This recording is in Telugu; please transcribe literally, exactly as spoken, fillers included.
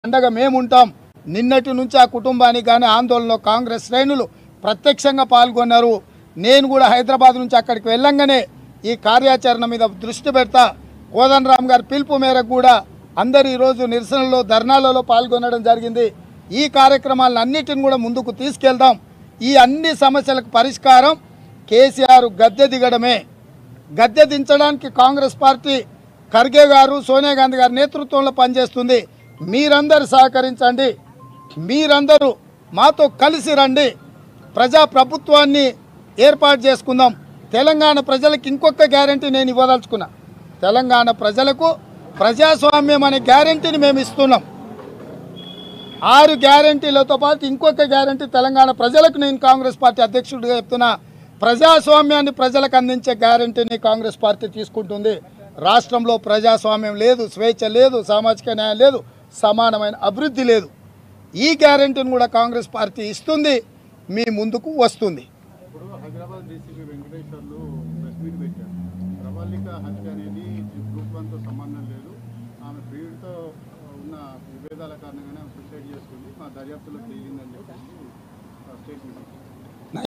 అండగా మేము ఉంటాం. నిన్నటి నుంచి ఆ కుటుంబానికి కానీ ఆందోళనలో కాంగ్రెస్ శ్రేణులు ప్రత్యక్షంగా పాల్గొన్నారు. నేను కూడా హైదరాబాద్ నుంచి అక్కడికి వెళ్ళంగానే ఈ కార్యాచరణ మీద దృష్టి పెడతా. కోదండరామ్ గారి పిలుపు మేరకు కూడా అందరు ఈరోజు నిరసనలో ధర్నాలలో పాల్గొనడం జరిగింది. ఈ కార్యక్రమాలన్నిటిని కూడా ముందుకు తీసుకెళ్దాం. ఈ అన్ని సమస్యలకు పరిష్కారం కేసీఆర్ గద్దె దిగడమే. గద్దె దించడానికి కాంగ్రెస్ పార్టీ ఖర్గే గారు సోనియా గాంధీ గారి నేతృత్వంలో పనిచేస్తుంది. మీరందరూ సహకరించండి, మీరందరూ మాతో కలిసి రండి, ప్రజా ప్రభుత్వాన్ని ఏర్పాటు చేసుకుందాం. తెలంగాణ ప్రజలకు ఇంకొక గ్యారంటీ నేను ఇవ్వదలుచుకున్నా. తెలంగాణ ప్రజలకు ప్రజాస్వామ్యం అనే గ్యారంటీని మేము ఇస్తున్నాం. ఆరు గ్యారంటీలతో పాటు ఇంకొక గ్యారంటీ తెలంగాణ ప్రజలకు నేను కాంగ్రెస్ పార్టీ అధ్యక్షుడిగా చెప్తున్నా. ప్రజాస్వామ్యాన్ని ప్రజలకు అందించే గ్యారంటీని కాంగ్రెస్ పార్టీ తీసుకుంటుంది. రాష్ట్రంలో ప్రజాస్వామ్యం లేదు, స్వేచ్ఛ లేదు, సామాజిక న్యాయం లేదు, సమానమైన అభివృద్ధి లేదు. ఈ గ్యారంటీని కూడా కాంగ్రెస్ పార్టీ ఇస్తుంది, మీ ముందుకు వస్తుంది. ఇప్పుడు Hyderabad DCP Venkateswarlu press meet పెట్టారు. ప్రవళిక హత్య అనేది గ్రూప్ వన్తో సంబంధం లేదు, ఆమె ప్రియుడితో ఉన్న విభేదాల కారణంగానే ఆమె సూసైడ్ చేసుకుంది, మా దర్యాప్తులో తేలిందని చెప్పేసి స్టేట్మెంట్.